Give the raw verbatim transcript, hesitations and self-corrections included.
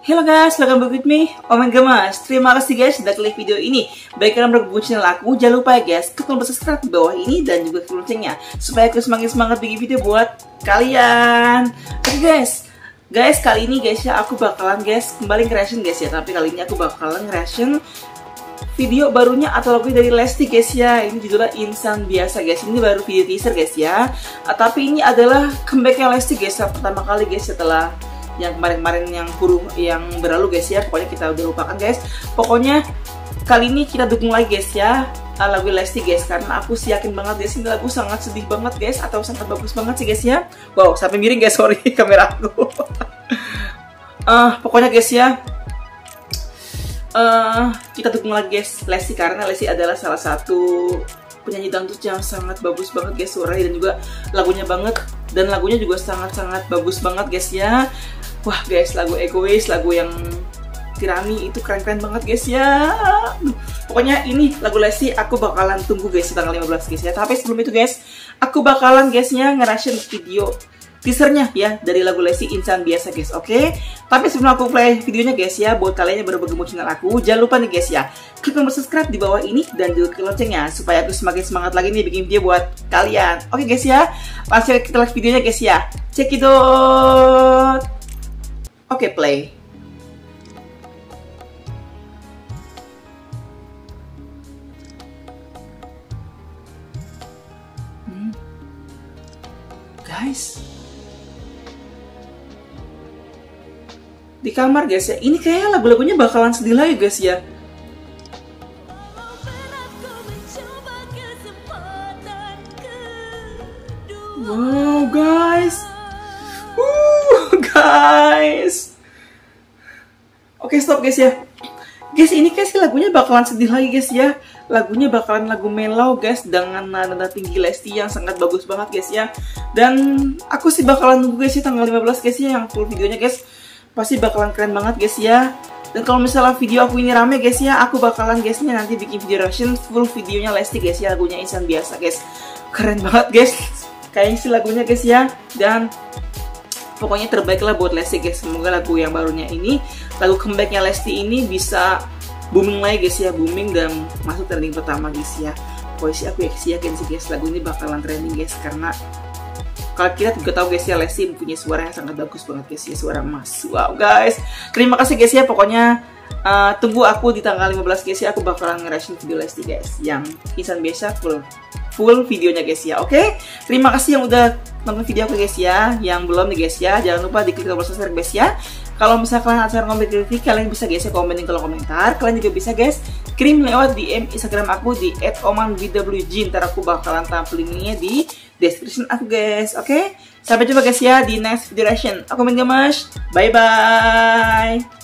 Hello guys, welcome back with me, Omen Gemas. Terima kasih guys sudah klik video ini. Baik kalian bergabung channel aku, jangan lupa ya guys, klik tombol subscribe di bawah ini dan juga klik loncengnya supaya aku semakin semangat bikin video buat kalian. Oke guys, guys kali ini guys ya aku bakalan guys kembali reaction guys ya. Tapi kali ini aku bakalan reaction video barunya atau lagu dari Lesti guys ya. Ini judulnya Insan Biasa guys. Ini baru video teaser guys ya. Uh, tapi ini adalah comebacknya Lesti guys ya, pertama kali guys setelah yang kemarin-kemarin yang huru yang berlalu guys ya. Pokoknya kita udah lupakan guys. Pokoknya kali ini kita dukung lagi guys ya uh, lagu Lesti guys, karena aku sih yakin banget guys ini lagu sangat sedih banget guys, atau sangat bagus banget sih guys ya. Wow, sampai miring guys, sorry kamera aku. uh, pokoknya guys ya Uh, kita dukung lagi guys Lesti, karena Lesti adalah salah satu penyanyi dangdut yang sangat bagus banget guys suaranya, dan juga lagunya banget, dan lagunya juga sangat-sangat bagus banget guys ya. Wah guys, lagu Egois, lagu yang Tirani itu keren-keren banget guys ya. Pokoknya ini lagu Lesti aku bakalan tunggu guys tanggal lima belas guys ya. Tapi sebelum itu guys, aku bakalan guysnya nge-reaction video teasernya ya dari lagu Lesti Insan Biasa guys, oke? Okay? Tapi sebelum aku play videonya guys ya, buat kalian yang baru bergabung channel aku, jangan lupa nih guys ya, klik tombol subscribe di bawah ini dan juga klik loncengnya supaya aku semakin semangat lagi nih bikin video buat kalian. Oke okay, guys ya, langsung kita lihat videonya guys ya. Check it out. Oke, okay, play. Hmm. Guys, di kamar guys ya, ini kayak lagu-lagunya bakalan sedih lagi guys ya. Wow guys, uh guys. Oke stop guys ya, guys ini kayak sih lagunya bakalan sedih lagi guys ya. Lagunya bakalan lagu mellow guys, dengan nada tinggi Lesti yang sangat bagus banget guys ya. Dan aku sih bakalan nunggu guys ya tanggal lima belas guys ya, yang full videonya guys. Pasti bakalan keren banget guys ya. Dan kalau misalnya video aku ini rame guys ya, aku bakalan guysnya nanti bikin video reaction full videonya Lesti guys ya, lagunya Insan Biasa guys. Keren banget guys kayaknya sih lagunya guys ya. Dan pokoknya terbaik lah buat Lesti guys. Semoga lagu yang barunya ini, lagu comebacknya Lesti ini bisa booming lagi guys ya, booming dan masuk trending pertama guys ya. Pokoknya sih aku yakin sih guys lagu ini bakalan trending guys, karena kalau kita juga tahu guys ya, Lesti punya suara yang sangat bagus banget guys ya, suara emas. Wow guys, terima kasih guys ya. Pokoknya uh, tunggu aku di tanggal lima belas guys ya, aku bakalan nge-reaction video Lesti guys yang Insan Biasa full full videonya guys ya. Oke, okay? Terima kasih yang udah nonton video aku guys ya. Yang belum nih guys ya, jangan lupa diklik tombol subscribe guys ya. Kalau misalkan kalian ada komen kritik, kalian bisa guys ya komen di kolom komentar. Kalian juga bisa guys kirim lewat D M Instagram aku di et oman w w j. Ntar aku bakalan tampilinnya di description aku guys. Oke, okay? Sampai jumpa guys ya di next video reaction. Aku Omen Gemas, bye bye.